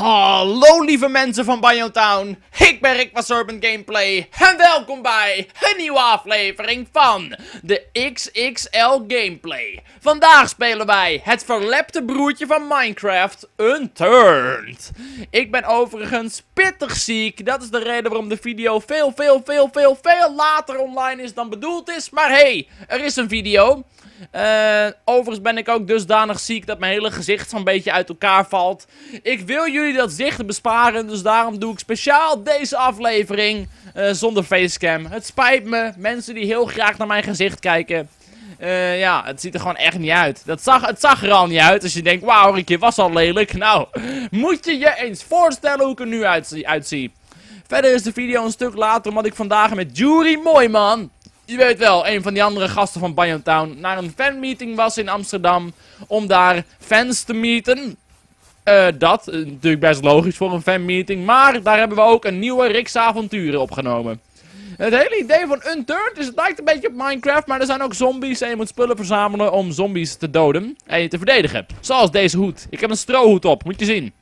Hallo lieve mensen van BioTown, ik ben Rick van Serpent Gameplay en welkom bij een nieuwe aflevering van de XXL Gameplay. Vandaag spelen wij het verlepte broertje van Minecraft, Unturned. Ik ben overigens pittig ziek, dat is de reden waarom de video veel later online is dan bedoeld is. Maar hey, er is een video. Overigens ben ik ook dusdanig ziek dat mijn hele gezicht zo'n beetje uit elkaar valt. Ik wil jullie dat zicht besparen, dus daarom doe ik speciaal deze aflevering zonder facecam. Het spijt me, mensen die heel graag naar mijn gezicht kijken. Ja, het ziet er gewoon echt niet uit. Het zag er al niet uit, als je denkt, wauw Rick, je was al lelijk. Nou, moet je je eens voorstellen hoe ik er nu uitzie. Verder is de video een stuk later, omdat ik vandaag met Jury Mooiman, je weet wel, een van die andere gasten van BioTown, naar een fanmeeting was in Amsterdam om daar fans te meeten. Dat is natuurlijk best logisch voor een fanmeeting, maar daar hebben we ook een nieuwe Rick's Avonturen opgenomen. Het hele idee van Unturned is, het lijkt een beetje op Minecraft, maar er zijn ook zombies en je moet spullen verzamelen om zombies te doden en je te verdedigen. Zoals deze hoed. Ik heb een strohoed op, moet je zien.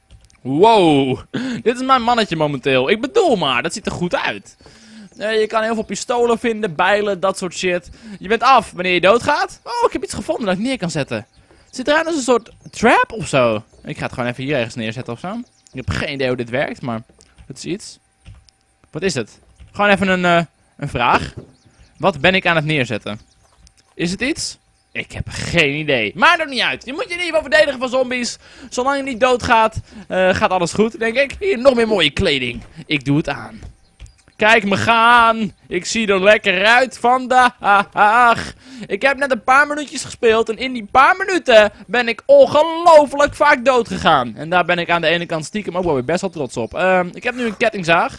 Wow, dit is mijn mannetje momenteel. Ik bedoel maar, dat ziet er goed uit. Je kan heel veel pistolen vinden, bijlen, dat soort shit. Je bent af wanneer je doodgaat. Oh, ik heb iets gevonden dat ik neer kan zetten. Het ziet eruit als een soort trap of zo. Ik ga het gewoon even hier ergens neerzetten of zo. Ik heb geen idee hoe dit werkt, maar het is iets. Wat is het? Gewoon even een vraag. Wat ben ik aan het neerzetten? Is het iets? Ik heb geen idee. Maakt er niet uit. Je moet je in ieder geval verdedigen van zombies. Zolang je niet doodgaat, gaat alles goed, denk ik. Hier, nog meer mooie kleding. Ik doe het aan. Kijk me gaan. Ik zie er lekker uit vandaag. Ik heb net een paar minuutjes gespeeld. En in die paar minuten ben ik ongelooflijk vaak dood gegaan. En daar ben ik aan de ene kant stiekem ook wel weer best wel trots op. Ik heb nu een kettingzaag.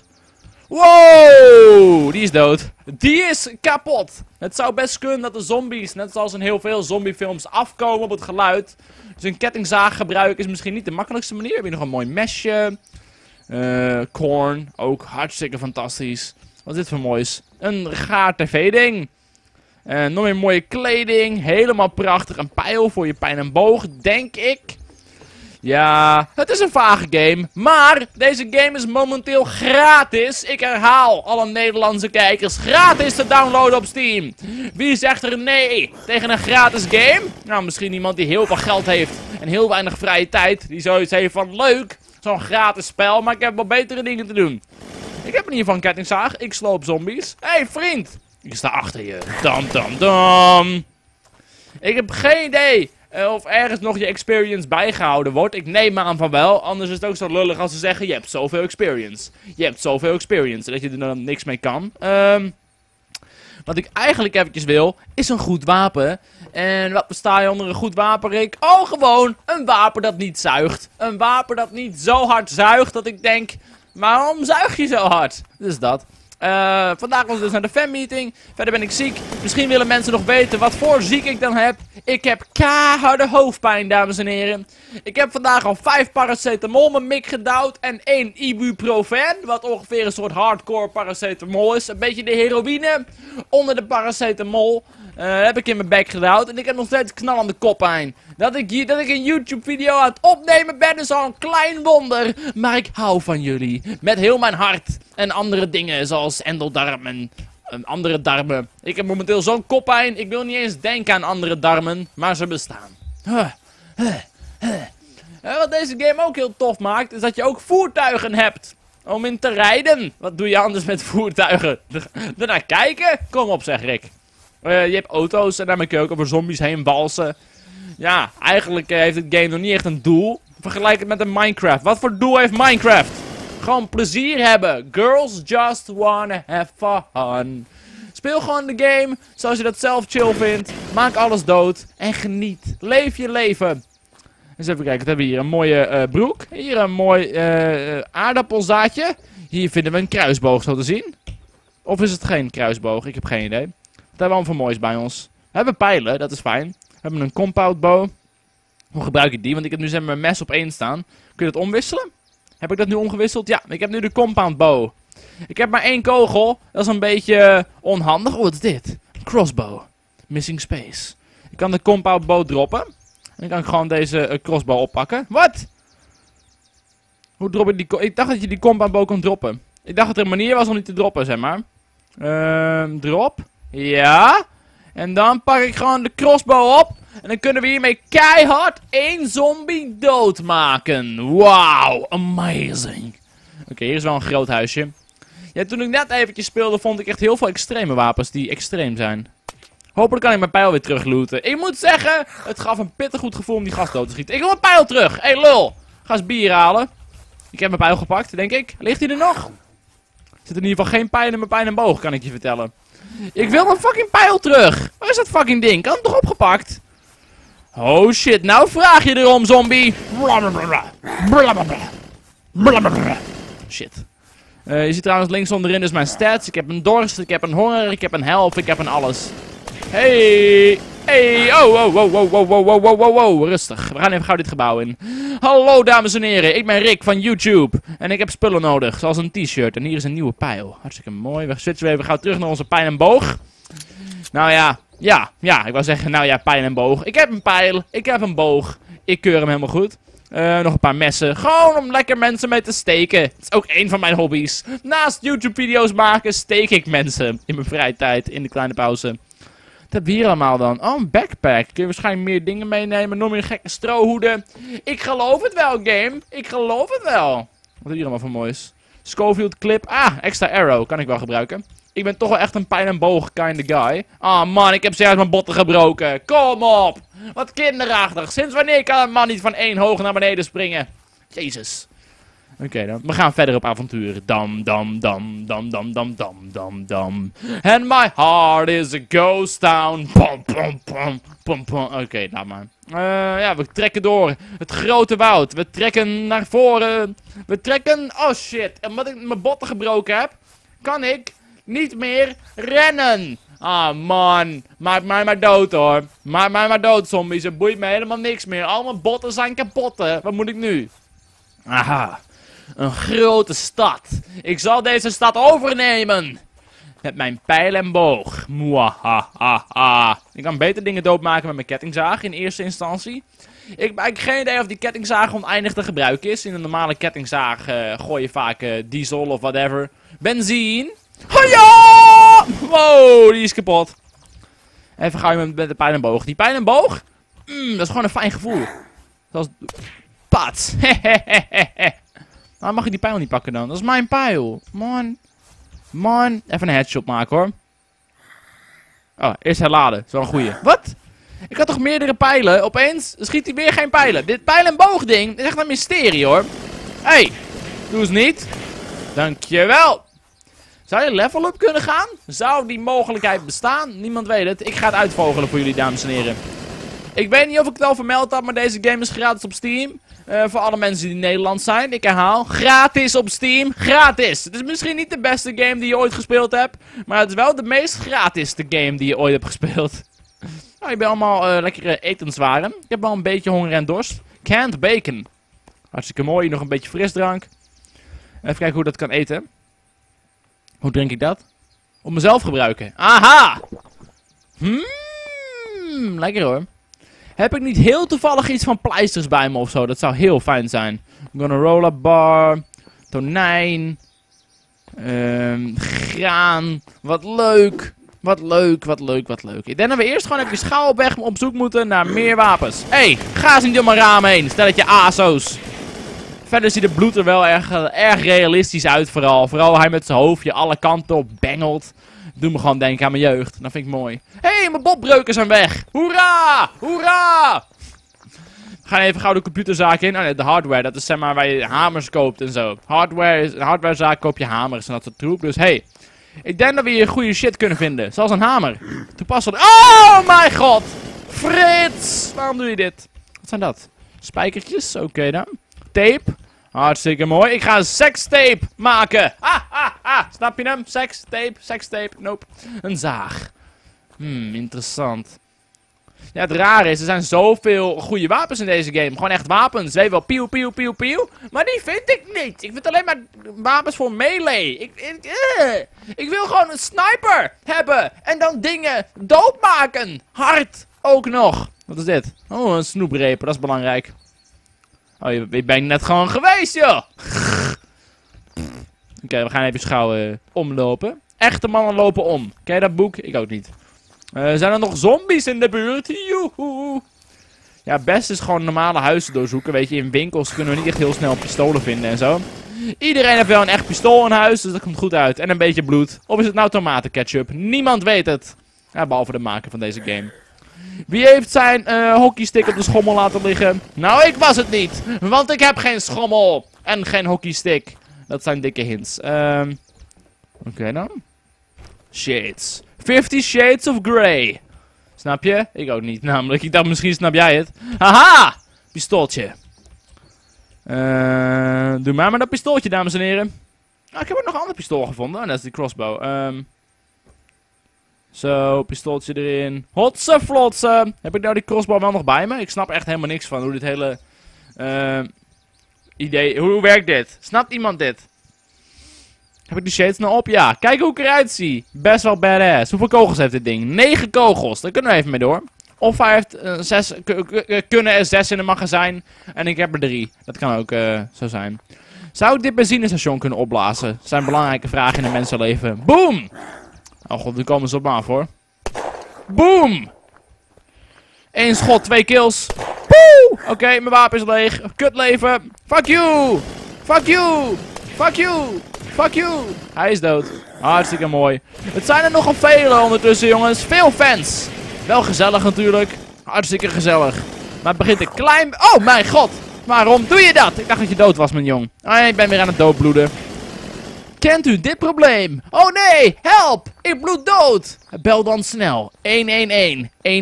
Wow, die is dood. Die is kapot. Het zou best kunnen dat de zombies, net zoals in heel veel zombiefilms, afkomen op het geluid. Dus een kettingzaag gebruiken is misschien niet de makkelijkste manier. Heb je nog een mooi mesje. Corn, ook hartstikke fantastisch. Wat is dit voor moois? Een gaar tv-ding. Nog meer mooie kleding. Helemaal prachtig. Een pijl voor je pijn en boog, denk ik. Ja, het is een vage game. Maar deze game is momenteel gratis. Ik herhaal, alle Nederlandse kijkers, gratis te downloaden op Steam. Wie zegt er nee tegen een gratis game? Nou, misschien iemand die heel veel geld heeft en heel weinig vrije tijd. Die zoiets heeft van, leuk, zo'n gratis spel, maar ik heb wel betere dingen te doen. Ik heb in ieder geval een kettingzaag. Ik sloop zombies. Hé, hey, vriend. Ik sta achter je. Dam. Ik heb geen idee of ergens nog je experience bijgehouden wordt. Ik neem aan van wel. Anders is het ook zo lullig als ze zeggen, je hebt zoveel experience. Je hebt zoveel experience. Dat je er dan niks mee kan. Wat ik eigenlijk eventjes wil, is een goed wapen. En wat versta je onder een goed wapen, Rick? Oh, gewoon een wapen dat niet zuigt. Een wapen dat niet zo hard zuigt dat ik denk, waarom zuig je zo hard? Dus dat. Vandaag was ik dus naar de fanmeeting. Verder ben ik ziek. Misschien willen mensen nog weten wat voor ziek ik dan heb. Ik heb keiharde hoofdpijn, dames en heren. Ik heb vandaag al 5 paracetamol mijn mik gedouwd. En 1 ibuprofen. Wat ongeveer een soort hardcore paracetamol is. Een beetje de heroïne onder de paracetamol. Heb ik in mijn bek gedouwd. En ik heb nog steeds knallende koppijn. Dat ik een YouTube video aan het opnemen ben is al een klein wonder. Maar ik hou van jullie. Met heel mijn hart. En andere dingen zoals endeldarmen. Andere darmen. Ik heb momenteel zo'n koppijn. Ik wil niet eens denken aan andere darmen. Maar ze bestaan. Wat deze game ook heel tof maakt. Is dat je ook voertuigen hebt. Om in te rijden. Wat doe je anders met voertuigen? Ernaar kijken? Kom op zeg Rick. Je hebt auto's en daarmee kun je ook over zombies heen walsen. Ja, eigenlijk heeft het game nog niet echt een doel. Vergelijk het met een Minecraft. Wat voor doel heeft Minecraft? Gewoon plezier hebben. Girls just wanna have fun. Speel gewoon de game zoals je dat zelf chill vindt. Maak alles dood en geniet. Leef je leven. Eens even kijken, we hebben hier een mooie broek. Hier een mooi aardappelzaadje. Hier vinden we een kruisboog zo te zien. Of is het geen kruisboog? Ik heb geen idee. Wat hebben we allemaal voor moois bij ons? We hebben pijlen, dat is fijn. We hebben een compound bow. Hoe gebruik ik die? Want ik heb nu zeg maar mijn mes op 1 staan. Kun je dat omwisselen? Heb ik dat nu omgewisseld? Ja, ik heb nu de compound bow. Ik heb maar 1 kogel. Dat is een beetje onhandig. Oh, wat is dit? Crossbow. Missing space. Ik kan de compound bow droppen. En dan kan ik gewoon deze crossbow oppakken. Wat? Hoe drop ik die... Ik dacht dat je die combo kon droppen. Ik dacht dat er een manier was om die te droppen, zeg maar. Drop. Ja. En dan pak ik gewoon de crossbow op. En dan kunnen we hiermee keihard 1 zombie doodmaken. Wauw, amazing. Oké, hier is wel een groot huisje. Ja, toen ik net eventjes speelde, vond ik echt heel veel extreme wapens die extreem zijn. Hopelijk kan ik mijn pijl weer teruglooten. Ik moet zeggen, het gaf een pittig goed gevoel om die gast dood te schieten. Ik wil mijn pijl terug. Hé, lul. Ga eens bier halen. Ik heb mijn pijl gepakt, denk ik. Ligt hij er nog? Er zit in ieder geval geen pijl in mijn pijl en boog, kan ik je vertellen. Ik wil mijn fucking pijl terug. Waar is dat fucking ding? Kan het toch opgepakt? Oh shit, nou vraag je erom, zombie. Shit. Je ziet trouwens links onderin dus mijn stats. Ik heb een dorst, ik heb een honger, ik heb een health, ik heb een alles. Hey! Hey! Wow. Rustig. We gaan even gauw dit gebouw in. Hallo dames en heren, ik ben Rick van YouTube. En ik heb spullen nodig, zoals een t-shirt. En hier is een nieuwe pijl. Hartstikke mooi. We switchen even gauw terug naar onze pijl en boog. Nou ja. Ja, ik wou zeggen, nou ja, pijl en boog. Ik heb een pijl, ik heb een boog. Ik keur hem helemaal goed. Nog een paar messen. Gewoon om lekker mensen mee te steken. Dat is ook één van mijn hobby's. Naast YouTube-video's maken, steek ik mensen. In mijn vrije tijd, in de kleine pauze. Wat hebben we hier allemaal dan? Oh, een backpack. Kun je waarschijnlijk meer dingen meenemen. Nog meer gekke strohoeden. Ik geloof het wel, game. Ik geloof het wel. Wat is hier allemaal voor moois? Schofield clip. Ah, extra arrow. Kan ik wel gebruiken. Ik ben toch wel echt een pijl en boog kinda guy. Ah man, ik heb zelfs mijn botten gebroken. Kom op. Wat kinderachtig. Sinds wanneer kan een man niet van 1 hoog naar beneden springen? Jezus. Oké dan. We gaan verder op avonturen. Dam. And my heart is a ghost town. Pom. Oké, laat maar. Ja, we trekken door het grote woud. We trekken naar voren. We trekken... Oh shit. En omdat ik mijn botten gebroken heb, kan ik niet meer rennen. Ah man, maak mij maar dood hoor. Maak mij maar dood zombies, het boeit me helemaal niks meer. Al mijn botten zijn kapot. Wat moet ik nu? Aha, een grote stad. Ik zal deze stad overnemen. Met mijn pijl en boog. Mwahaha. Ik kan beter dingen doodmaken met mijn kettingzaag in eerste instantie. Ik heb geen idee of die kettingzaag oneindig te gebruiken is. In een normale kettingzaag gooi je vaak diesel of whatever. Benzine. Haja! Wow, die is kapot. Even gauw met de pijl en boog. Die pijl en boog? Dat is gewoon een fijn gevoel. Zoals... Pats. Waarom mag ik die pijl niet pakken dan? Dat is mijn pijl. Man. Even een headshot maken hoor. Oh, eerst herladen. Dat is wel een goeie. Wat? Ik had toch meerdere pijlen? Opeens schiet hij weer geen pijlen. Dit pijl en boog ding is echt een mysterie hoor. Hey, doe eens niet. Dankjewel. Zou je level up kunnen gaan? Zou die mogelijkheid bestaan? Niemand weet het. Ik ga het uitvogelen voor jullie, dames en heren. Ik weet niet of ik het al vermeld had, maar deze game is gratis op Steam. Voor alle mensen die Nederlands zijn. Ik herhaal, gratis op Steam. Gratis! Het is misschien niet de beste game die je ooit gespeeld hebt. Maar het is wel de meest gratis game die je ooit hebt gespeeld. Nou, ik ben allemaal lekkere etenswaren. Ik heb wel een beetje honger en dorst. Canned bacon. Hartstikke mooi. Nog een beetje frisdrank. Even kijken hoe dat kan eten. Hoe drink ik dat? Op mezelf gebruiken. Aha! Lekker hoor. Heb ik niet heel toevallig iets van pleisters bij me of zo? Dat zou heel fijn zijn. I'm gonna roll up bar. Tonijn. Graan. Wat leuk. Wat leuk. Ik denk dat we eerst gewoon even schaal op weg op zoek moeten naar meer wapens. Hey, ga eens niet door mijn raam heen. Stelletje ASO's. Verder ziet het bloed er wel erg realistisch uit vooral. Vooral hij met zijn hoofdje alle kanten op bengelt. Doe me gewoon denken aan mijn jeugd. Dat vind ik mooi. Hé, mijn botbreuken zijn weg. Hoera! Hoera! We gaan even gauw de computerzaak in. Oh nee, de hardware. Dat is zeg maar waar je hamers koopt en zo. Een hardwarezaak koop je hamers en dat soort troep. Dus hey, ik denk dat we hier goede shit kunnen vinden. Zoals een hamer. Toepasselijk. Oh mijn god! Frits! Waarom doe je dit? Wat zijn dat? Spijkertjes? Oké dan. Tape. Hartstikke mooi. Ik ga een sekstape maken. Snap je hem? Sekstape. Nope. Een zaag. Interessant. Ja, het rare is, er zijn zoveel goede wapens in deze game. Gewoon echt wapens. Weet je wel, pieuw. Maar die vind ik niet. Ik vind alleen maar wapens voor melee. Ik wil gewoon een sniper hebben. En dan dingen doodmaken. Hard ook nog. Wat is dit? Oh, een snoepreper. Dat is belangrijk. Oh, je bent net gewoon geweest, joh. Oké, we gaan even schouwen omlopen. Echte mannen lopen om. Ken je dat boek? Ik ook niet. Zijn er nog zombies in de buurt? Joehoe. Ja, best is gewoon normale huizen doorzoeken. Weet je, in winkels kunnen we niet echt heel snel pistolen vinden en zo. Iedereen heeft wel een echt pistool in huis, dus dat komt goed uit. En een beetje bloed. Of is het nou tomatenketchup? Niemand weet het. Ja, behalve de maker van deze game. Wie heeft zijn hockeystick op de schommel laten liggen? Nou, ik was het niet. Want ik heb geen schommel. En geen hockeystick. Dat zijn dikke hints. Oké dan. Shades. 50 Shades of Grey. Snap je? Ik ook niet, namelijk. Ik dacht, misschien snap jij het. Haha! Pistooltje. Doe maar dat pistooltje, dames en heren. Ah, ik heb ook nog een ander pistool gevonden. En dat is die crossbow. Zo, pistooltje erin. Hotse flotse. Heb ik nou die crossbow wel nog bij me? Ik snap echt helemaal niks van hoe dit hele idee... Hoe werkt dit? Snapt iemand dit? Heb ik die shades nou op? Ja. Kijk hoe ik eruit zie. Best wel badass. Hoeveel kogels heeft dit ding? 9 kogels. Daar kunnen we even mee door. Of hij heeft 6... Kunnen er 6 in een magazijn. En ik heb er 3. Dat kan ook zo zijn. Zou ik dit benzinestation kunnen opblazen? Dat zijn belangrijke vragen in een mensenleven. Boom! Oh god, nu komen ze op me af hoor. Boom! 1 schot, 2 kills. Oké, mijn wapen is leeg. Kut leven. Fuck you! Fuck you! Fuck you! Fuck you! Hij is dood. Hartstikke mooi. Het zijn er nogal vele ondertussen, jongens. Veel fans. Wel gezellig natuurlijk. Hartstikke gezellig. Maar het begint een klein... Oh mijn god! Waarom doe je dat? Ik dacht dat je dood was, mijn jong. Oh, ik ben weer aan het doodbloeden. Kent u dit probleem? Oh nee! Help! Ik bloed dood! Bel dan snel. 111.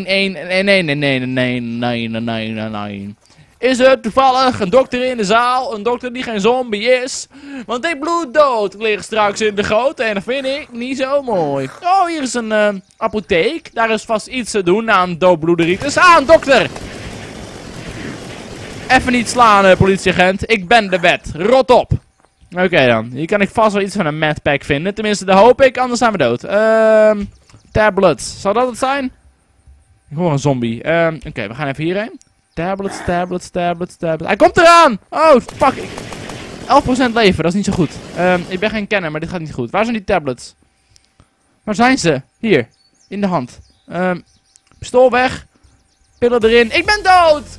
111. Is er toevallig een dokter in de zaal? Een dokter die geen zombie is? Want ik bloed dood. Ik lig straks in de goot en dat vind ik niet zo mooi. Oh, hier is een apotheek. Daar is vast iets te doen na een doodbloederitis. Ah, een dokter! Even niet slaan, politieagent. Ik ben de wet. Rot op. Oké dan. Hier kan ik vast wel iets van een medpack vinden. Tenminste, dat hoop ik. Anders zijn we dood. Tablets. Zal dat het zijn? Ik hoor een zombie. Oké, we gaan even hierheen. Tablets. Hij komt eraan! Oh, fuck. 11% leven, dat is niet zo goed. Ik ben geen kenner, maar dit gaat niet goed. Waar zijn die tablets? Waar zijn ze? Hier. In de hand. Pistool weg. Pillen erin. Ik ben dood!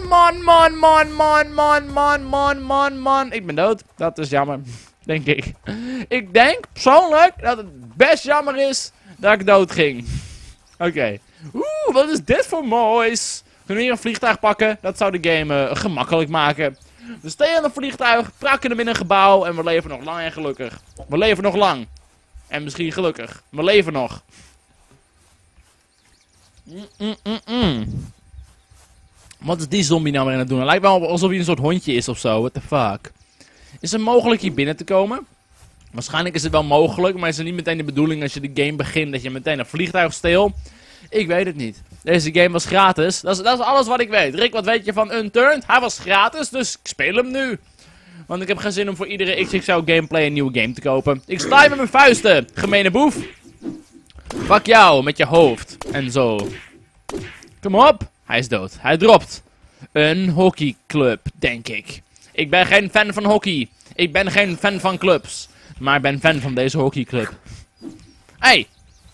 Man. Ik ben dood. Dat is jammer. Denk ik. Ik denk persoonlijk dat het best jammer is dat ik dood ging. Oké. Oeh, wat is dit voor moois? Kunnen we hier een vliegtuig pakken? Dat zou de game gemakkelijk maken. We steken een vliegtuig, prakken hem in een gebouw en we leven nog lang en gelukkig. We leven nog lang. En misschien gelukkig. We leven nog. Wat is die zombie nou weer aan het doen? Het lijkt wel alsof hij een soort hondje is of zo. What the fuck? Is het mogelijk hier binnen te komen? Waarschijnlijk is het wel mogelijk, maar is het niet meteen de bedoeling als je de game begint dat je meteen een vliegtuig steelt? Ik weet het niet. Deze game was gratis. Dat is alles wat ik weet. Rick, wat weet je van Unturned? Hij was gratis, dus ik speel hem nu. Want ik heb geen zin om voor iedere XXL gameplay een nieuwe game te kopen. Ik sla je met mijn vuisten, gemene boef. Fuck jou, met je hoofd. En zo. Kom op. Hij is dood. Hij dropt. Een hockeyclub, denk ik. Ik ben geen fan van hockey. Ik ben geen fan van clubs. Maar ik ben fan van deze hockeyclub. Hey.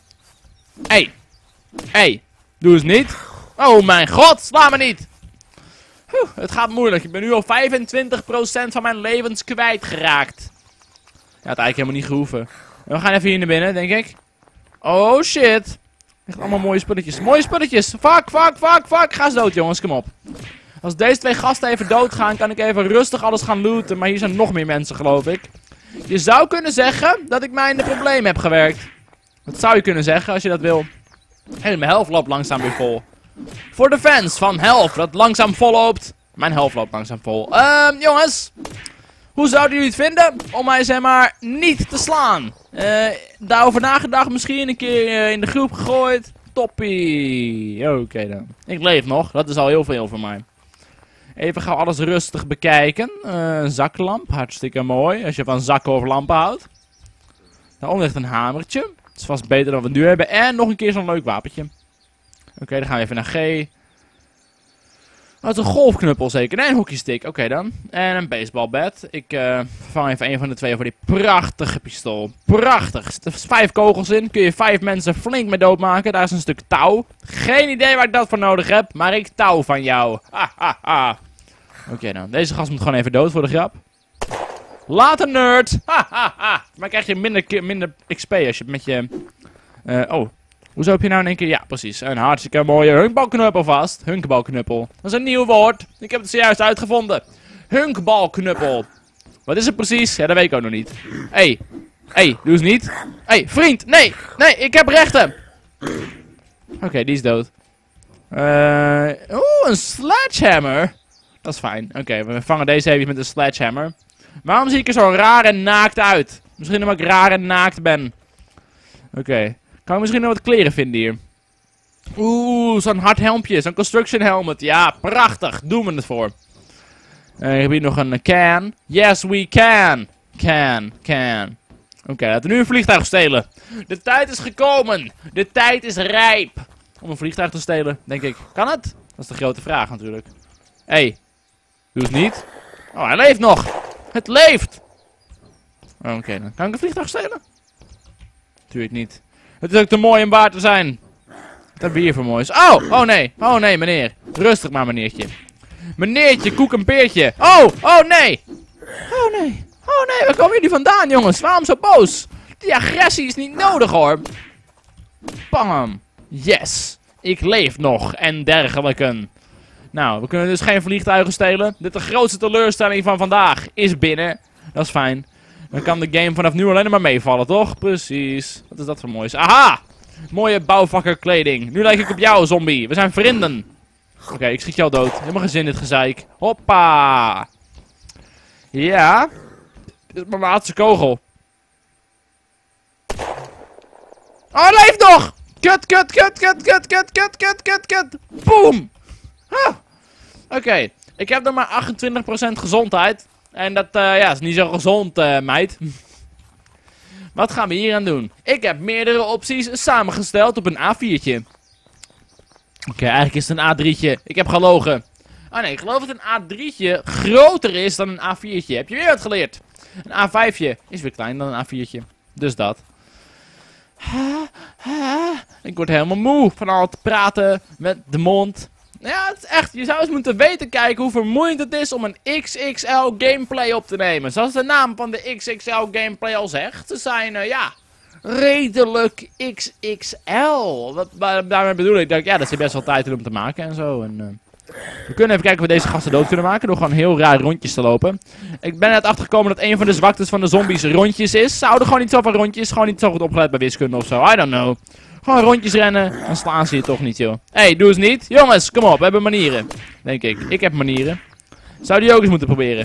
Hey. Doe eens niet. Oh mijn god, sla me niet. Het gaat moeilijk. Ik ben nu al 25% van mijn levens kwijtgeraakt. Ja, het eigenlijk helemaal niet gehoeven. En we gaan even hier naar binnen, denk ik. Oh shit. Echt allemaal mooie spulletjes. Mooie spulletjes. Fuck. Ga eens dood, jongens. Kom op. Als deze 2 gasten even doodgaan, kan ik even rustig alles gaan looten. Maar hier zijn nog meer mensen, geloof ik. Je zou kunnen zeggen dat ik mij in de problemen heb gewerkt. Dat zou je kunnen zeggen, als je dat wil. Hé, mijn health loopt langzaam weer vol. Voor de fans van health dat langzaam vol loopt. Mijn health loopt langzaam vol. Jongens. Hoe zouden jullie het vinden om mij, zeg maar, niet te slaan? Daarover nagedacht, misschien een keer in de groep gegooid. Toppie. Oké dan. Ik leef nog, dat is al heel veel voor mij. Even gaan we alles rustig bekijken. Een zaklamp, hartstikke mooi. Als je van zakken of lampen houdt. Daaronder ligt een hamertje. Dat is vast beter dan we nu hebben. En nog een keer zo'n leuk wapentje. Oké, dan gaan we even naar G. Oh, het is een golfknuppel zeker. Nee, een hockeystick. Oké dan. En een baseballbat. Ik vervang even een van de twee voor die prachtige pistool. Prachtig. Er zitten 5 kogels in. Kun je 5 mensen flink mee doodmaken. Daar is een stuk touw. Geen idee waar ik dat voor nodig heb. Maar ik touw van jou. Ha. Oké dan. Deze gast moet gewoon even dood voor de grap. Later, nerd. Maar krijg je minder XP als je met je... oh. Hoezo heb je nou in één keer... Ja, precies. Een hartstikke mooie hunkbalknuppel vast. Hunkbalknuppel. Dat is een nieuw woord. Ik heb het zojuist uitgevonden. Hunkbalknuppel. Wat is het precies? Ja, dat weet ik ook nog niet. Hé, doe eens niet. Hé, vriend. Nee, ik heb rechten. Oké, die is dood. Oeh, een sledgehammer. Dat is fijn. Oké, we vangen deze even met een sledgehammer. Waarom zie ik er zo raar en naakt uit? Misschien omdat ik raar en naakt ben. Oké. Kan ik misschien nog wat kleren vinden hier? Oeh, zo'n hard helmpje. Zo'n construction helmet. Ja, prachtig. Doen we het voor. Ik heb hier nog een can. Yes, we can. Can. Oké, laten we nu een vliegtuig stelen. De tijd is gekomen. De tijd is rijp. Om een vliegtuig te stelen, denk ik. Kan het? Dat is de grote vraag natuurlijk. Hé. Doe het niet. Oh, hij leeft nog. Het leeft. Oké, dan kan ik een vliegtuig stelen? Tuurlijk niet. Het is ook te mooi om waar te zijn. Wat hebben we hier voor moois? Oh nee, meneer. Rustig maar, meneertje. Meneertje, koek en peertje. Oh nee. Waar komen jullie vandaan, jongens? Waarom zo boos? Die agressie is niet nodig, hoor. Bam. Yes. Ik leef nog. En dergelijke. Nou, we kunnen dus geen vliegtuigen stelen. Dit de grootste teleurstelling van vandaag is binnen. Dat is fijn. Dan kan de game vanaf nu alleen maar meevallen, toch? Precies. Wat is dat voor moois? Aha! Mooie bouwvakkerkleding. Nu lijk ik op jou, zombie. We zijn vrienden. Oké, ik schiet jou dood. Helemaal geen zin in dit gezeik. Hoppa! Ja. Dit is mijn laatste kogel. Oh, hij leeft nog! Kut. Boom! Ah. Oké. Ik heb nog maar 28% gezondheid. En dat is niet zo gezond, meid. Wat gaan we hier aan doen? Ik heb meerdere opties samengesteld op een A4'tje. Oké, eigenlijk is het een A3'tje. Ik heb gelogen. Oh nee, ik geloof dat een A3'tje groter is dan een A4'tje. Heb je weer wat geleerd? Een A5'tje is weer kleiner dan een A4'tje. Dus dat. Ik word helemaal moe van al het praten met de mond. Ja, het is echt, je zou eens moeten weten kijken hoe vermoeiend het is om een XXL gameplay op te nemen. Zoals de naam van de XXL gameplay al zegt. Ze zijn, redelijk XXL. Daarmee bedoel ik dat er zit best wel tijd in om te maken en zo. En, we kunnen even kijken of we deze gasten dood kunnen maken door gewoon heel raar rondjes te lopen. Ik ben net achtergekomen dat een van de zwaktes van de zombies rondjes is. Ze houden gewoon niet zo van rondjes, gewoon niet zo goed opgeleid bij wiskunde of zo. I don't know. Gewoon rondjes rennen, dan slaan ze je toch niet, joh. Hé, doe eens niet. Jongens, kom op, we hebben manieren. Denk ik. Ik heb manieren. Zou die ook eens moeten proberen.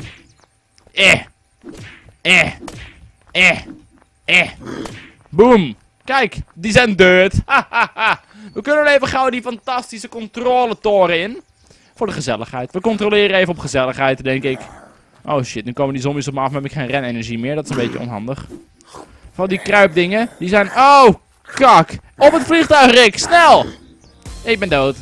Boom. Kijk, die zijn dirt. We kunnen even gauw die fantastische controletoren in. Voor de gezelligheid. We controleren even op gezelligheid, denk ik. Oh shit, nu komen die zombies op me af, maar heb ik geen renenergie meer. Dat is een beetje onhandig. Van die kruipdingen, die zijn... Oh, kak. Op het vliegtuig, Rick. Snel. Ik ben dood.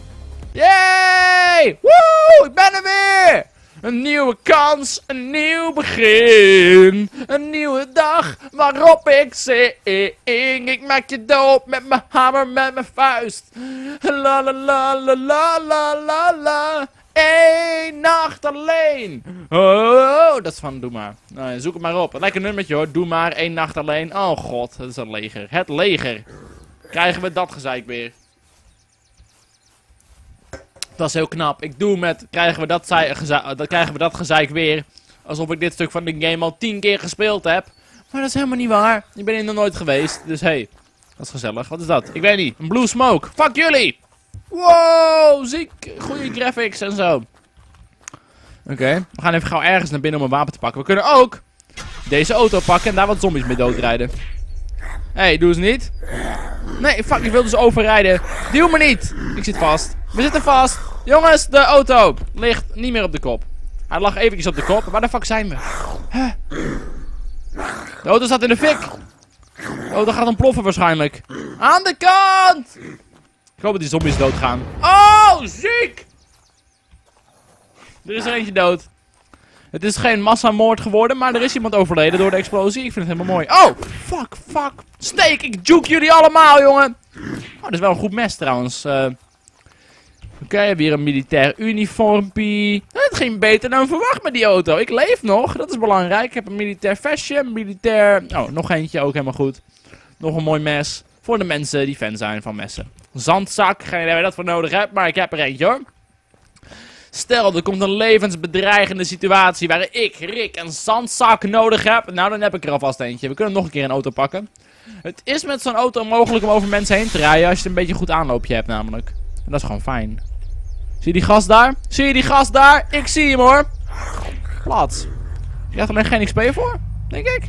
Yay! Woe! Ik ben er weer! Een nieuwe kans, een nieuw begin. Een nieuwe dag waarop ik zing. Ik maak je dood met mijn hamer, met mijn vuist. La la la la la la la la. Eén nacht alleen. Oh, dat is van Doe maar. Nou, zoek het maar op. Het lijkt een nummertje hoor. Doe maar, één nacht alleen. Oh god, dat is een leger. Het leger. Krijgen we dat gezeik weer. Dat is heel knap. Ik doe met, krijgen we dat gezeik weer. Alsof ik dit stuk van de game al 10 keer gespeeld heb. Maar dat is helemaal niet waar. Ik ben hier nog nooit geweest. Dus hey, dat is gezellig. Wat is dat? Ik weet niet. Een blue smoke. Fuck jullie! Wow, ziek. Goede graphics en zo. Oké, we gaan even gauw ergens naar binnen om een wapen te pakken. We kunnen ook deze auto pakken en daar wat zombies mee doodrijden. Hé, doe eens niet. Nee, fuck, ik wil dus overrijden. Duw me niet. Ik zit vast. We zitten vast. Jongens, de auto ligt niet meer op de kop. Hij lag eventjes op de kop. Waar de fuck zijn we? Huh? De auto staat in de fik. De auto gaat ontploffen waarschijnlijk. Aan de kant! Ik hoop dat die zombies doodgaan. Oh, ziek! Er is er eentje dood. Het is geen massamoord geworden, maar er is iemand overleden door de explosie. Ik vind het helemaal mooi. Oh, fuck. Steek, ik juke jullie allemaal, jongen. Oh, dat is wel een goed mes trouwens. Oké, we hebben hier een militair uniformpie. Het ging beter dan verwacht met die auto. Ik leef nog, dat is belangrijk. Ik heb een militair vestje, een militair... Oh, nog eentje, ook helemaal goed. Nog een mooi mes. Voor de mensen die fan zijn van messen. Zandzak, geen idee waar je dat voor nodig hebt, maar ik heb er eentje hoor. Stel, er komt een levensbedreigende situatie waar ik, Rick, een zandzak nodig heb. Nou, dan heb ik er alvast eentje. We kunnen nog een keer een auto pakken. Het is met zo'n auto mogelijk om over mensen heen te rijden als je een beetje een goed aanloopje hebt namelijk. En dat is gewoon fijn. Zie je die gast daar? Zie je die gast daar? Ik zie hem hoor. Plat. Je had er alleen geen XP voor, denk ik.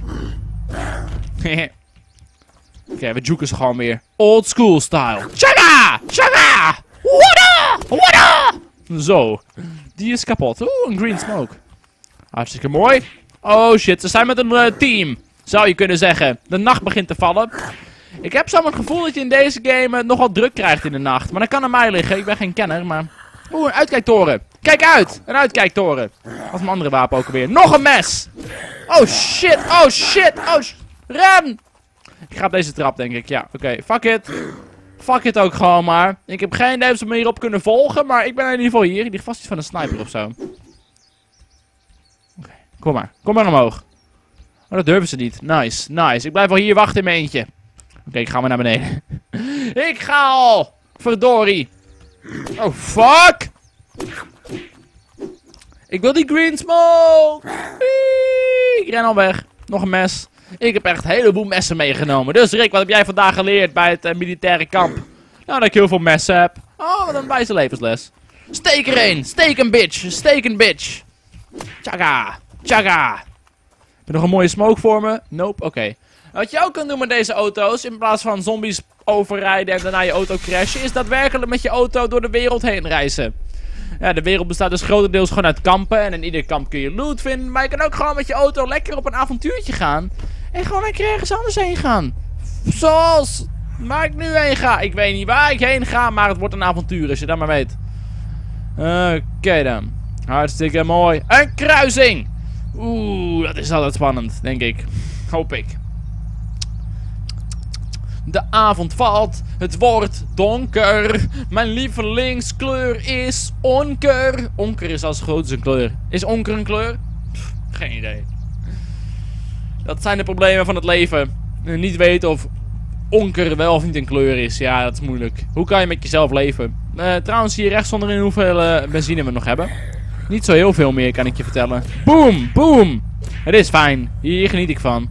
Oké, we juken ze gewoon weer. Old school style. Chaga! Chaga! Wada! Zo. Die is kapot. Oeh, een green smoke. Hartstikke mooi. Oh shit, ze zijn met een team. Zou je kunnen zeggen. De nacht begint te vallen. Ik heb zo het gevoel dat je in deze game het nogal druk krijgt in de nacht. Maar dat kan aan mij liggen. Ik ben geen kenner, maar... Oeh, een uitkijktoren. Kijk uit! Een uitkijktoren. Dat is mijn andere wapen ook alweer. Nog een mes! Oh shit! Oh shit! Rem! Ik ga op deze trap, denk ik. Ja, oké. Fuck it. Fuck it ook gewoon maar. Ik heb geen idee of ze me hierop kunnen volgen, maar ik ben in ieder geval hier. Die ligt vast iets van een sniper of zo. Oké, kom maar. Kom maar omhoog. Oh, dat durven ze niet. Nice, nice. Ik blijf wel hier wachten in mijn eentje. Oké, ik ga maar naar beneden. Ik ga al! Verdorie. Oh, fuck! Ik wil die green smoke! Ik ren al weg. Nog een mes. Ik heb echt een heleboel messen meegenomen. Dus Rick, wat heb jij vandaag geleerd bij het militaire kamp? Nou, dat ik heel veel messen heb. Oh, wat een wijze levensles. Steek er een! Steek een bitch! Steek een bitch! Tjaga! Tjaga! Heb je nog een mooie smoke voor me? Nope, oké. Wat je ook kunt doen met deze auto's, in plaats van zombies overrijden en daarna je auto crashen, is daadwerkelijk met je auto door de wereld heen reizen. Ja, de wereld bestaat dus grotendeels gewoon uit kampen en in ieder kamp kun je loot vinden, maar je kan ook gewoon met je auto lekker op een avontuurtje gaan en gewoon lekker ergens anders heen gaan. Zoals waar ik nu heen ga. Ik weet niet waar ik heen ga, maar het wordt een avontuur als je dat maar weet. Oké dan. Hartstikke mooi. Een kruising! Oeh, dat is altijd spannend, denk ik. Hoop ik. De avond valt, het wordt donker. Mijn lievelingskleur is onker. Onker is als groot een kleur. Is onker een kleur? Pff, geen idee. Dat zijn de problemen van het leven. Niet weten of onker wel of niet een kleur is. Ja, dat is moeilijk. Hoe kan je met jezelf leven? Trouwens, zie je rechts onderin hoeveel benzine we nog hebben. Niet zo heel veel meer, kan ik je vertellen. Boom, boom. Het is fijn. Hier geniet ik van.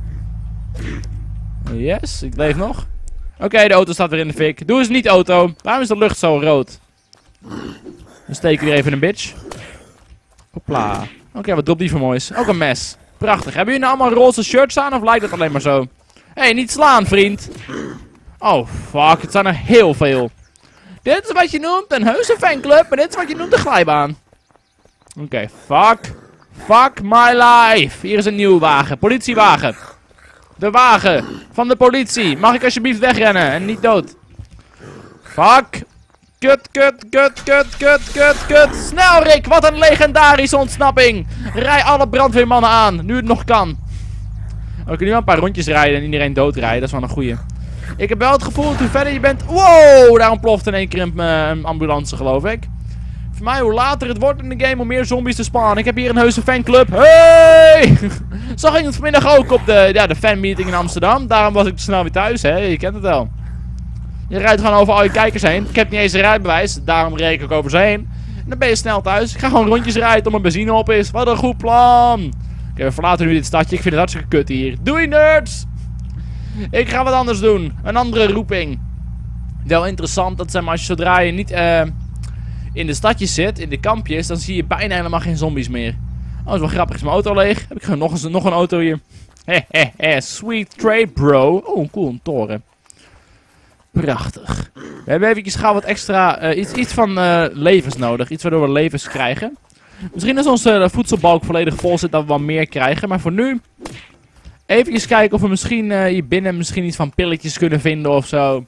Yes, ik leef nog. Oké, de auto staat weer in de fik. Doe eens niet, auto. Waarom is de lucht zo rood? Dan steken we weer even een bitch. Hopla. Oké, wat dropt die voor moois? Ook een mes. Prachtig. Hebben jullie nou allemaal roze shirts aan of lijkt het alleen maar zo? Hé, niet slaan, vriend. Oh, fuck. Het zijn er heel veel. Dit is wat je noemt een heuse fanclub. En dit is wat je noemt een glijbaan. Oké, fuck. Fuck my life. Hier is een nieuwe wagen. Politiewagen. De wagen van de politie. Mag ik alsjeblieft wegrennen en niet dood? Fuck. Kut, kut, kut, kut, kut, kut, kut. Snel, Rick. Wat een legendarische ontsnapping. Rij alle brandweermannen aan. Nu het nog kan. Oh, ik kan nu wel een paar rondjes rijden en iedereen doodrijden. Dat is wel een goeie. Ik heb wel het gevoel dat hoe verder je bent... Wow, daar ontploft in één keer een ambulance, geloof ik. Voor mij, hoe later het wordt in de game, hoe meer zombies te spawnen. Ik heb hier een heuse fanclub. Hey! Zag ik het vanmiddag ook op de fanmeeting in Amsterdam. Daarom was ik snel weer thuis, hè. Je kent het wel. Je rijdt gewoon over al je kijkers heen. Ik heb niet eens een rijbewijs, daarom reed ik ook over ze heen. En dan ben je snel thuis. Ik ga gewoon rondjes rijden tot mijn benzine op is. Wat een goed plan. Oké, we verlaten nu dit stadje. Ik vind het hartstikke kut hier. Doei, nerds! Ik ga wat anders doen. Een andere roeping. Wel interessant, dat zeg maar, als je zodra je niet in de stadjes zit, in de kampjes, dan zie je bijna helemaal geen zombies meer. Oh, dat is wel grappig. Is mijn auto leeg? Heb ik gewoon nog een auto hier. Sweet trade, bro. Oh, cool, een toren. Prachtig. We hebben eventjes gauw wat extra, iets van levens nodig. Iets waardoor we levens krijgen. Misschien als onze voedselbalk volledig vol zit, dat we wat meer krijgen. Maar voor nu, eventjes kijken of we misschien hier binnen misschien iets van pilletjes kunnen vinden of zo.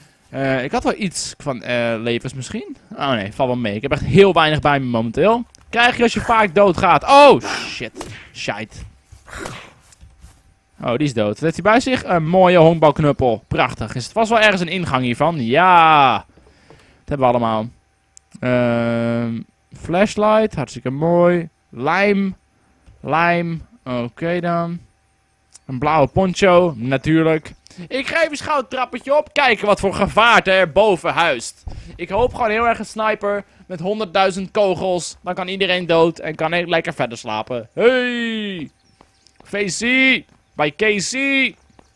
Ik had wel iets van levens misschien. Oh nee, valt wel mee. Ik heb echt heel weinig bij me momenteel. Krijg je als je vaak doodgaat. Oh, shit. Shite. Oh, die is dood. Wat heeft hij bij zich? Een mooie honkbalknuppel. Prachtig. Is het vast wel ergens een ingang hiervan? Ja. Dat hebben we allemaal. Flashlight. Hartstikke mooi. Lijm. Lijm. Oké dan. Een blauwe poncho. Natuurlijk. Ik ga even schouw het trappetje op. Kijken wat voor gevaarte er boven huist. Ik hoop gewoon heel erg een sniper. Met 100.000 kogels. Dan kan iedereen dood. En kan ik lekker verder slapen. Hey. VC. Bij Casey.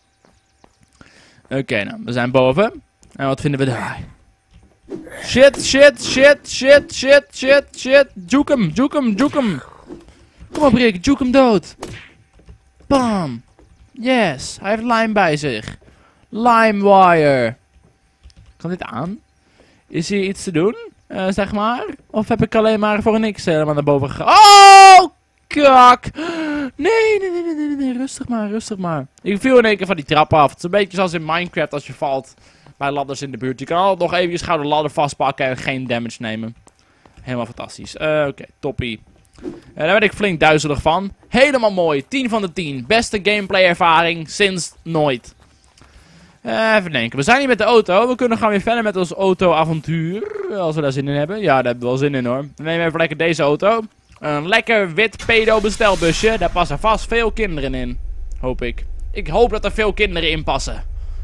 Oké, nou. We zijn boven. En wat vinden we daar? Shit, shit, shit, shit, shit, shit, shit. Juke hem, juke hem, juke hem. Kom op Rick, juke hem dood. Bam. Yes, hij heeft lime bij zich. Limewire. Kan dit aan? Is hier iets te doen? Zeg maar. Of heb ik alleen maar voor niks helemaal naar boven gegaan? Oh, kak. Nee, nee, nee, nee, nee. Rustig maar, rustig maar. Ik viel in één keer van die trap af. Het is een beetje zoals in Minecraft als je valt bij ladders in de buurt. Je kan altijd nog even je schouder ladder vastpakken en geen damage nemen. Helemaal fantastisch. Oké, toppie. Daar werd ik flink duizelig van. Helemaal mooi. 10 van de 10. Beste gameplay ervaring sinds nooit. Even denken. We zijn hier met de auto. We kunnen gaan weer verder met ons auto-avontuur. Als we daar zin in hebben. Ja, daar hebben we wel zin in hoor. We nemen even lekker deze auto. Een lekker wit pedo bestelbusje. Daar passen vast veel kinderen in. Hoop ik. Ik hoop dat er veel kinderen in passen.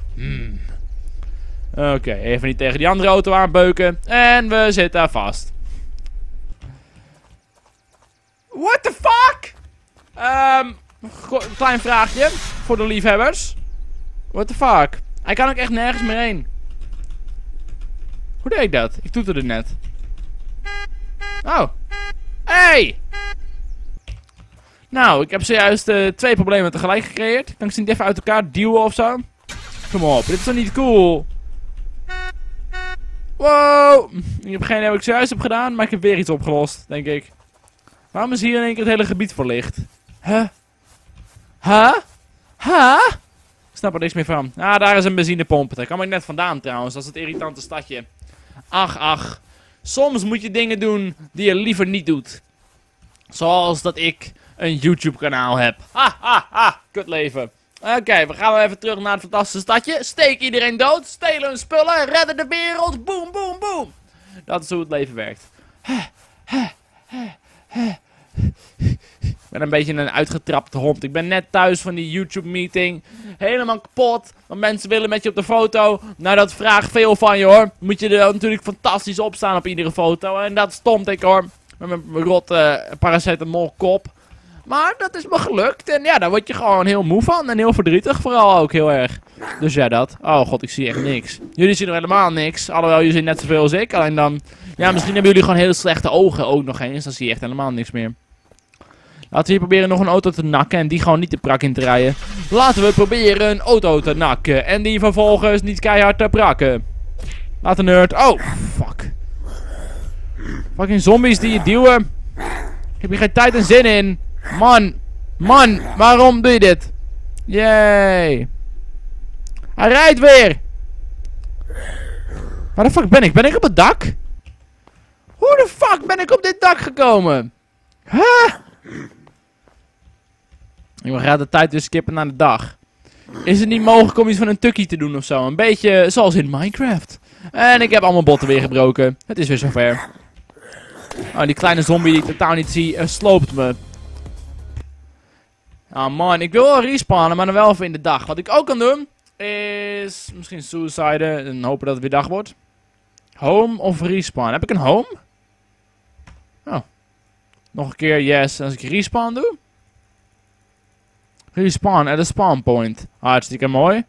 Oké, even niet tegen die andere auto aanbeuken. En we zitten vast. What the fuck? Klein vraagje. Voor de liefhebbers. What the fuck? Hij kan ook echt nergens meer heen. Hoe deed ik dat? Ik toeterde net. Oh. Hey! Nou, ik heb zojuist 2 problemen tegelijk gecreëerd. Kan ik ze niet even uit elkaar duwen of zo? Kom op, dit is toch niet cool? Wow! Ik heb geen idee wat ik zojuist heb gedaan, maar ik heb weer iets opgelost, denk ik. Waarom is hier in één keer het hele gebied verlicht? Huh? Huh? Huh? Ik snap er niks meer van. Ah, daar is een benzinepomp. Daar kwam ik net vandaan trouwens. Dat is het irritante stadje. Ach, ach. Soms moet je dingen doen die je liever niet doet. Zoals dat ik een YouTube kanaal heb. Ha, ha, ha. Kut leven. Oké, we gaan wel even terug naar het fantastische stadje. Steek iedereen dood. Stelen hun spullen. Redden de wereld. Boom, boom, boom. Dat is hoe het leven werkt. Ik ben een beetje een uitgetrapte hond. Ik ben net thuis van die YouTube meeting. Helemaal kapot. Want mensen willen met je op de foto. Nou, dat vraagt veel van je hoor. Moet je er natuurlijk fantastisch op staan op iedere foto. En dat stond ik hoor. Met mijn rotte paracetamol kop. Maar dat is me gelukt. En ja, daar word je gewoon heel moe van. En heel verdrietig vooral ook heel erg. Dus ja, dat. Oh god, ik zie echt niks. Jullie zien er helemaal niks. Alhoewel, jullie zien net zoveel als ik. Alleen dan... Ja, misschien hebben jullie gewoon hele slechte ogen ook nog eens. Dan zie je echt helemaal niks meer. Laten we hier proberen nog een auto te nakken en die gewoon niet de prak in te rijden. Laten we proberen een auto te nakken en die vervolgens niet keihard te prakken. Laat een nerd. Oh, fuck. Fucking zombies die je duwen. Ik heb hier geen tijd en zin in. Man, man, waarom doe je dit? Yay. Hij rijdt weer. Waar de fuck ben ik? Ben ik op het dak? Hoe de fuck ben ik op dit dak gekomen? Huh? Ik ga de tijd dus skippen naar de dag. Is het niet mogelijk om iets van een tukkie te doen of zo? Een beetje zoals in Minecraft. En ik heb allemaal botten weer gebroken. Het is weer zover. Oh, die kleine zombie die ik totaal niet zie, sloopt me. Ah oh man, ik wil wel respawnen, maar dan wel even in de dag. Wat ik ook kan doen, is misschien suiciden en hopen dat het weer dag wordt. Home of respawn? Heb ik een home? Oh. Nog een keer yes, als ik respawn doe. Respawn at a spawn point. Hartstikke mooi.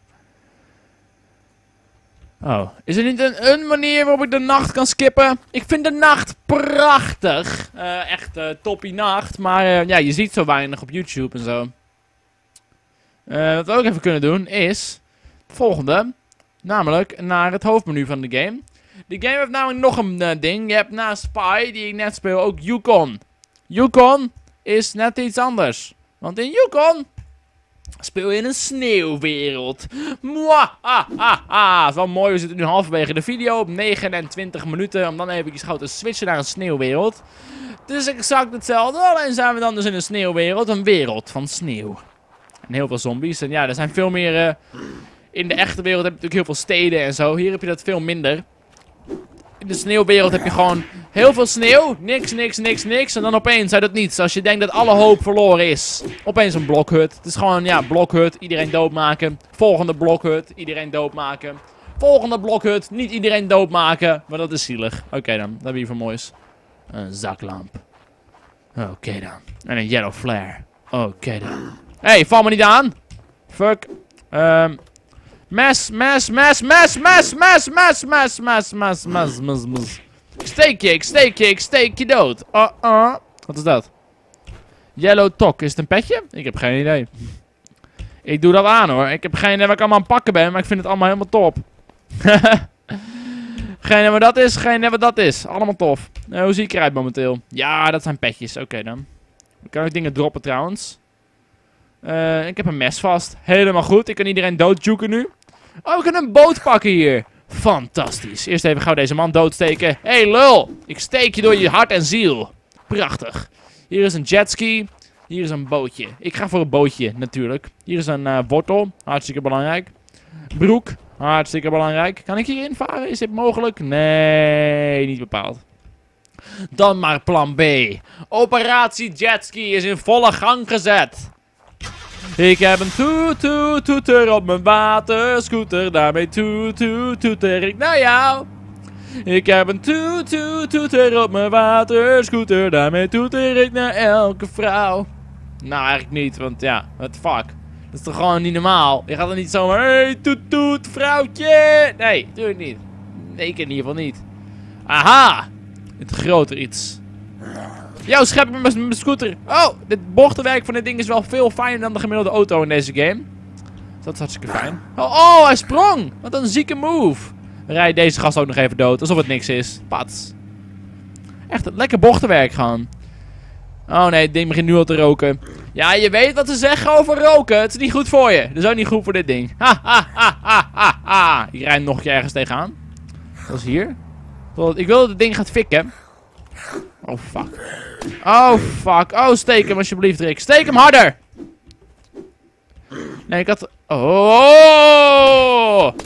Oh, is er niet een manier waarop ik de nacht kan skippen? Ik vind de nacht prachtig. Echt toppie nacht. Maar ja, je ziet zo weinig op YouTube en zo. Wat we ook even kunnen doen is het volgende. Namelijk naar het hoofdmenu van de game. De game heeft namelijk nog een ding. Je hebt naast Spy, die ik net speel, ook Yukon. Yukon is net iets anders. Want in Yukon Speel je in een sneeuwwereld. Mwah, het is wel mooi, we zitten nu halverwege de video op 29 minuten. Om dan even gauw te switchen naar een sneeuwwereld. Het is exact hetzelfde, alleen zijn we dan dus in een sneeuwwereld. Een wereld van sneeuw. En heel veel zombies. En ja, er zijn veel meer... in de echte wereld heb je natuurlijk heel veel steden en zo. Hier heb je dat veel minder. In de sneeuwwereld heb je gewoon heel veel sneeuw. Niks. En dan opeens uit het niets. Als je denkt dat alle hoop verloren is. Opeens een blokhut. Het is gewoon, ja, blokhut. Iedereen doodmaken. Volgende blokhut. Iedereen doodmaken. Volgende blokhut. Niet iedereen doodmaken. Maar dat is zielig. Oké dan. Dat heb je hier voor moois. Een zaklamp. Oké dan. En een yellow flare. Oké dan. Hey, val me niet aan. Fuck. Mes. Ik steek je dood. Wat is dat? Yellow tok. Is het een petje? Ik heb geen idee. Ik doe dat aan hoor. Ik heb geen idee wat ik allemaal aan het pakken ben, maar ik vind het allemaal helemaal top. Geen idee wat dat is, geen idee wat dat is. Allemaal tof. Hoe zie ik eruit momenteel? Ja, dat zijn petjes. Oké dan. Ik kan ook dingen droppen trouwens. Ik heb een mes vast. Helemaal goed. Ik kan iedereen doodjuken nu. Oh, ik kan een boot pakken hier. Fantastisch. Eerst even gauw deze man doodsteken. Hey lul. Ik steek je door je hart en ziel. Prachtig. Hier is een jetski. Hier is een bootje. Ik ga voor een bootje natuurlijk. Hier is een wortel. Hartstikke belangrijk. Broek. Hartstikke belangrijk. Kan ik hierin varen? Is dit mogelijk? Nee, niet bepaald. Dan maar plan B. Operatie Jetski is in volle gang gezet. Ik heb een toeter op mijn waterscooter. Daarmee toeter ik naar jou. Ik heb een toeter op mijn waterscooter. Daarmee toeter ik naar elke vrouw. Nou, eigenlijk niet, want ja, what the fuck. Dat is toch gewoon niet normaal? Je gaat er niet zomaar, hey, toet, vrouwtje. Nee, doe ik niet. Nee, ik in ieder geval niet. Aha! Het groter iets. Yo, schep me met mijn scooter. Oh, dit bochtenwerk van dit ding is wel veel fijner dan de gemiddelde auto in deze game. Dat is hartstikke fijn. Oh, hij sprong! Wat een zieke move. Rijd deze gast ook nog even dood, alsof het niks is. Pats. Echt een lekker bochtenwerk gewoon. Oh nee, het ding begint nu al te roken. Ja, je weet wat ze zeggen over roken. Het is niet goed voor je. Het is ook niet goed voor dit ding. Ha. Ik rijd nog een keer ergens tegenaan. Dat is hier. Ik wil dat het ding gaat fikken. Oh fuck. Oh fuck. Oh, steek hem alsjeblieft, Rick. Steek hem harder. Nee, ik had... Oh!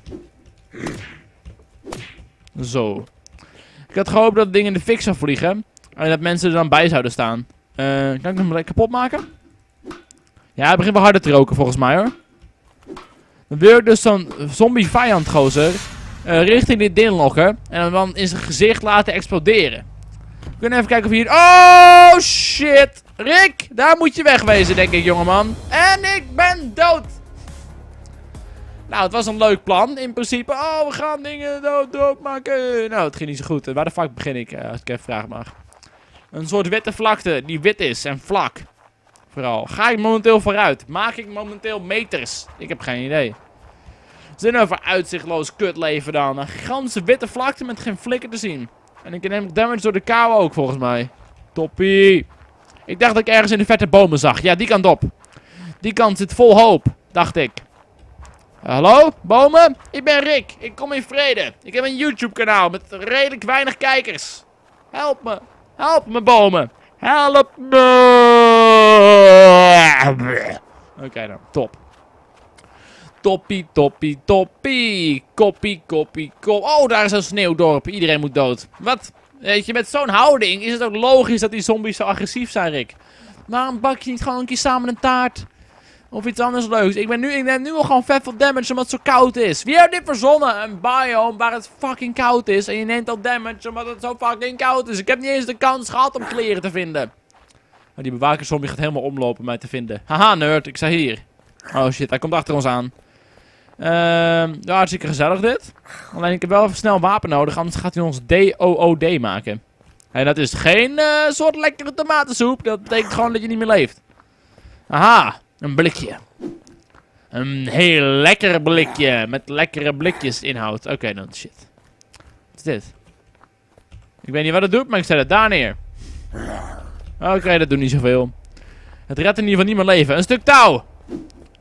Zo. Ik had gehoopt dat het ding in de fik zou vliegen. En dat mensen er dan bij zouden staan. Kan ik hem lekker kapot maken? Ja, het begint wel harder te roken volgens mij hoor. Dan wil ik dus zo'n zombie vijand gozer richting dit ding lokken. En dan in zijn gezicht laten exploderen. We kunnen even kijken of hier... Oh shit! Rick, daar moet je wegwezen denk ik jongeman. En ik ben dood! Nou, het was een leuk plan in principe. Oh, we gaan dingen doodmaken. Nou, het ging niet zo goed. Waar de fuck begin ik, als ik even vragen mag. Een soort witte vlakte die wit is en vlak. Vooral. Ga ik momenteel vooruit? Maak ik momenteel meters? Ik heb geen idee. Zin over uitzichtloos kutleven dan. Een gigantische witte vlakte met geen flikker te zien. En ik neem damage door de kou ook volgens mij. Toppie. Ik dacht dat ik ergens in de verte bomen zag. Ja, die kant op. Die kant zit vol hoop, dacht ik. Hallo, bomen? Ik ben Rick. Ik kom in vrede. Ik heb een YouTube kanaal met redelijk weinig kijkers. Help me. Help me, bomen. Help me. Oké dan, top. Toppie. Koppie. Oh, daar is een sneeuwdorp. Iedereen moet dood. Wat? Weet je, met zo'n houding is het ook logisch dat die zombies zo agressief zijn, Rick. Waarom bak je niet gewoon een keer samen een taart? Of iets anders leuks. Ik neem nu al gewoon vet veel damage omdat het zo koud is. Wie heeft dit verzonnen? Een biome waar het fucking koud is. En je neemt al damage omdat het zo fucking koud is. Ik heb niet eens de kans gehad om kleren te vinden. Oh, die bewakerszombie gaat helemaal omlopen om mij te vinden. Haha, nerd. Ik sta hier. Oh shit, hij komt achter ons aan. Ja, hartstikke gezellig dit. Alleen ik heb wel even snel een wapen nodig. Anders gaat hij ons DOOD maken. En dat is geen soort lekkere tomatensoep. Dat betekent gewoon dat je niet meer leeft. Aha. Een blikje. Een heel lekker blikje. Met lekkere blikjes inhoud. Oké, dan shit. Wat is dit? Ik weet niet wat het doet, maar ik zet het daar neer. Oké, dat doet niet zoveel. Het redt in ieder geval niet mijn leven. Een stuk touw.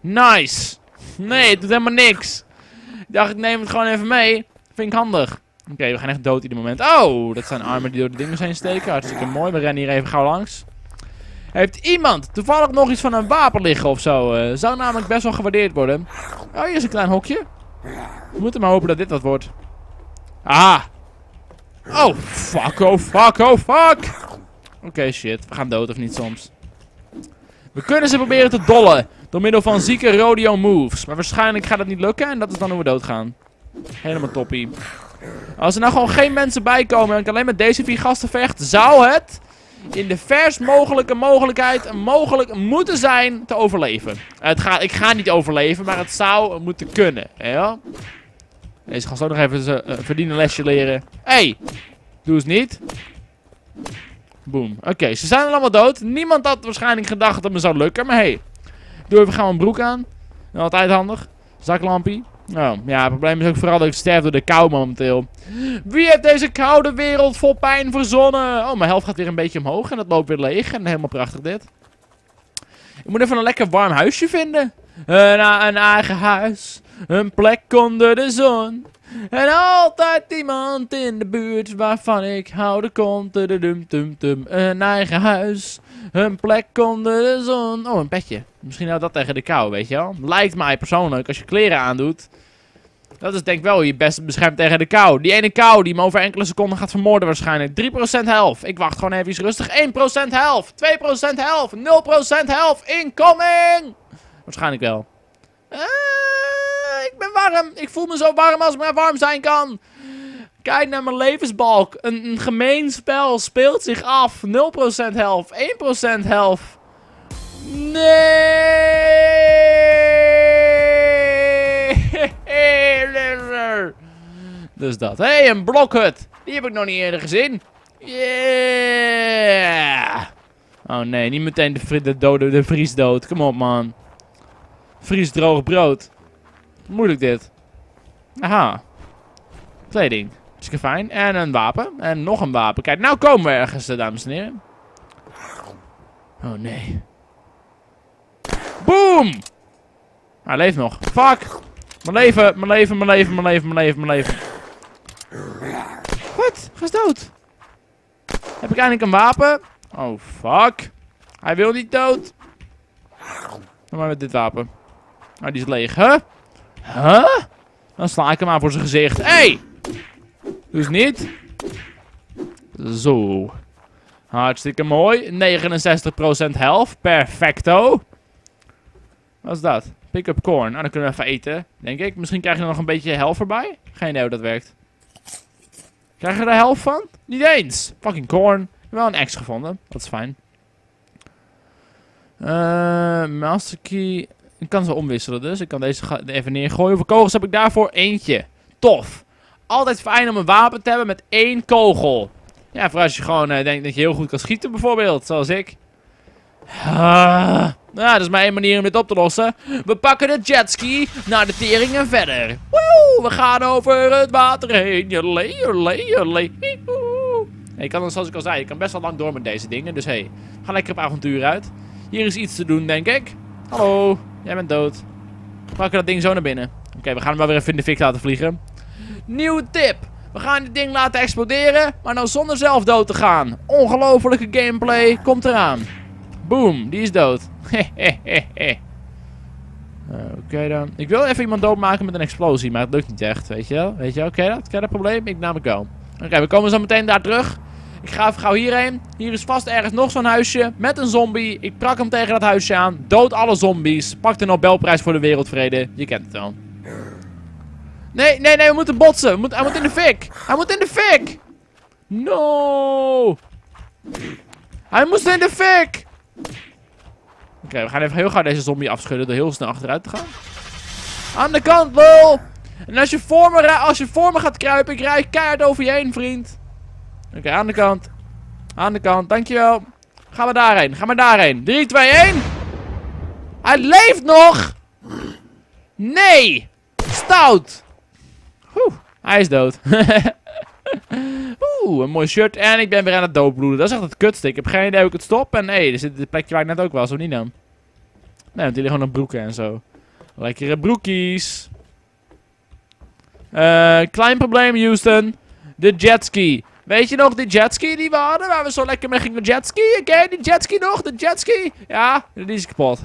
Nice. Nee, het doet helemaal niks. Ik dacht, ik neem het gewoon even mee. Vind ik handig. Oké, we gaan echt dood ieder moment. Oh, dat zijn armen die door de dingen zijn steken. Hartstikke mooi. We rennen hier even gauw langs. Heeft iemand toevallig nog iets van een wapen liggen of zo? Zou namelijk best wel gewaardeerd worden. Oh, hier is een klein hokje. We moeten maar hopen dat dit wat wordt. Ah. Oh, fuck, oh, fuck, oh, fuck. Oké, shit. We gaan dood of niet soms. We kunnen ze proberen te dollen. Door middel van zieke rodeo moves. Maar waarschijnlijk gaat het niet lukken. En dat is dan hoe we doodgaan. Helemaal toppie. Als er nou gewoon geen mensen bij komen. En ik alleen met deze 4 gasten vecht. Zou het in de vers mogelijke mogelijkheid mogelijk moeten zijn te overleven. Ik ga niet overleven. Maar het zou moeten kunnen. Ja? Deze gast ook nog even verdienen lesje leren. Hey, doe eens niet. Boom. Oké, ze zijn allemaal dood. Niemand had waarschijnlijk gedacht dat het me zou lukken. Maar hey, doe even gauw een broek aan. Altijd handig. Zaklampie. Oh, ja, het probleem is ook vooral dat ik sterf door de kou momenteel. Wie heeft deze koude wereld vol pijn verzonnen? Oh, mijn helft gaat weer een beetje omhoog en dat loopt weer leeg. En helemaal prachtig dit. Ik moet even een lekker warm huisje vinden. Een eigen huis. Een plek onder de zon. En altijd iemand in de buurt waarvan ik hou de kont. Een eigen huis. Een plek onder de zon. Oh, een petje. Misschien houdt dat tegen de kou, weet je wel. Lijkt mij persoonlijk, als je kleren aandoet. Dat is denk ik wel hoe je best beschermt tegen de kou. Die ene kou die me over enkele seconden gaat vermoorden waarschijnlijk. 3% health. Ik wacht gewoon even rustig. 1% health. 2% health. 0% health. Incoming! Waarschijnlijk wel. Ik ben warm. Ik voel me zo warm als ik maar warm zijn kan. Kijk naar mijn levensbalk. Een gemeen spel speelt zich af. 0% health. 1% health. Nee! Dus dat. Hé, hey, een blokhut. Die heb ik nog niet eerder gezien. Yeah! Oh nee, niet meteen de vries dood. Kom op, man. Vries droog brood. Moeilijk dit. Aha. Kleding. Hartstikke fijn. En een wapen. En nog een wapen. Kijk, nou komen we ergens, dames en heren. Oh nee. Boom! Hij leeft nog. Fuck! Mijn leven, mijn leven, mijn leven, mijn leven, mijn leven, mijn leven. Wat? Ga eens dood. Heb ik eindelijk een wapen? Oh, fuck. Hij wil niet dood. Doe maar met dit wapen. Oh, die is leeg. Huh? Huh? Dan sla ik hem aan voor zijn gezicht. Hey! Dus niet. Zo. Hartstikke mooi. 69% health. Perfecto. Wat is dat? Pick up corn. Nou, dan kunnen we even eten, denk ik. Misschien krijg je er nog een beetje health erbij. Geen idee hoe dat werkt. Krijg je er health van? Niet eens. Fucking corn. Ik heb wel een axe gevonden. Dat is fijn. Master key. Ik kan ze omwisselen dus. Ik kan deze even neergooien. Hoeveel kogels heb ik daarvoor? Eentje. Tof. Altijd fijn om een wapen te hebben met 1 kogel. Ja, voor als je gewoon denkt dat je heel goed kan schieten bijvoorbeeld. Zoals ik. Nou, dat is maar 1 manier om dit op te lossen. We pakken de jetski naar de tering en verder. Woe, we gaan over het water heen. Je kan, zoals ik al zei, je kan best wel lang door met deze dingen. Dus hey, ga lekker op avontuur uit. Hier is iets te doen, denk ik. Hallo, jij bent dood. We pakken dat ding zo naar binnen. Oké, we gaan hem wel weer even in de fik laten vliegen. Nieuwe tip. We gaan dit ding laten exploderen, maar nou zonder zelf dood te gaan. Ongelofelijke gameplay. Komt eraan. Boom, die is dood. Oké dan. Ik wil even iemand doodmaken met een explosie, maar het lukt niet echt, weet je wel? Weet je, oké, dat probleem? Ik namelijk wel. Oké, we komen zo meteen daar terug. Ik ga even gauw hierheen. Hier is vast ergens nog zo'n huisje met een zombie. Ik prak hem tegen dat huisje aan. Dood alle zombies. Pak de Nobelprijs voor de wereldvrede. Je kent het wel. Nee, we moeten botsen. Hij moet in de fik. Hij moet in de fik. No. Hij moest in de fik. Oké, we gaan even heel gauw deze zombie afschudden door heel snel achteruit te gaan. Aan de kant, lul. En als je voor me gaat kruipen, ik rijd keihard over je heen, vriend. Oké, aan de kant. Aan de kant, dankjewel. Gaan we daarheen, ga maar daarheen. 3, 2, 1. Hij leeft nog. Nee. Stout. Hij is dood. Een mooi shirt. En ik ben weer aan het doodbloeden. Dat is echt het kutste. Ik heb geen idee hoe ik het stop. En nee, er zit het plekje waar ik net ook was. Of niet dan? Nee, want jullie gewoon een broeken en zo. Lekkere broekies. Klein probleem, Houston. De jetski. Weet je nog die jetski die we hadden? Waar we zo lekker mee gingen jetskiën? Ken je die jetski nog? De jetski? Ja, die is kapot.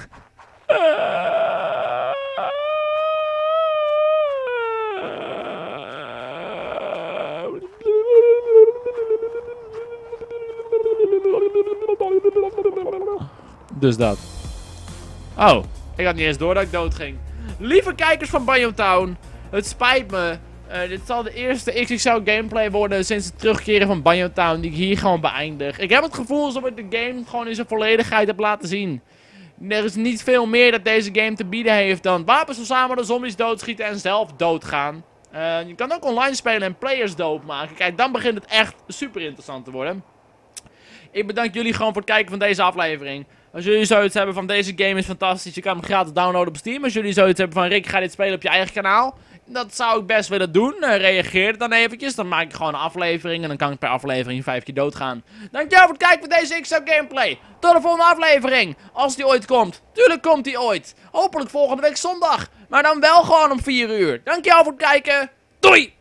Dus dat. Oh, ik had niet eens door dat ik dood ging. Lieve kijkers van Banjo-Town, het spijt me. Dit zal de eerste XXL gameplay worden sinds het terugkeren van Banjo-Town die ik hier gewoon beëindig. Ik heb het gevoel alsof ik de game gewoon in zijn volledigheid heb laten zien. Er is niet veel meer dat deze game te bieden heeft dan wapens verzamelen, zombies doodschieten en zelf doodgaan. Je kan ook online spelen en players doodmaken. Kijk, dan begint het echt super interessant te worden. Ik bedank jullie gewoon voor het kijken van deze aflevering. Als jullie zoiets hebben van deze game is fantastisch, je kan hem gratis downloaden op Steam. Als jullie zoiets hebben van Rick, ga dit spelen op je eigen kanaal. Dat zou ik best willen doen. Reageer dan eventjes. Dan maak ik gewoon een aflevering. En dan kan ik per aflevering 5 keer doodgaan. Dankjewel voor het kijken van deze XXL gameplay. Tot de volgende aflevering. Als die ooit komt. Tuurlijk komt die ooit. Hopelijk volgende week zondag. Maar dan wel gewoon om 4 uur. Dankjewel voor het kijken. Doei!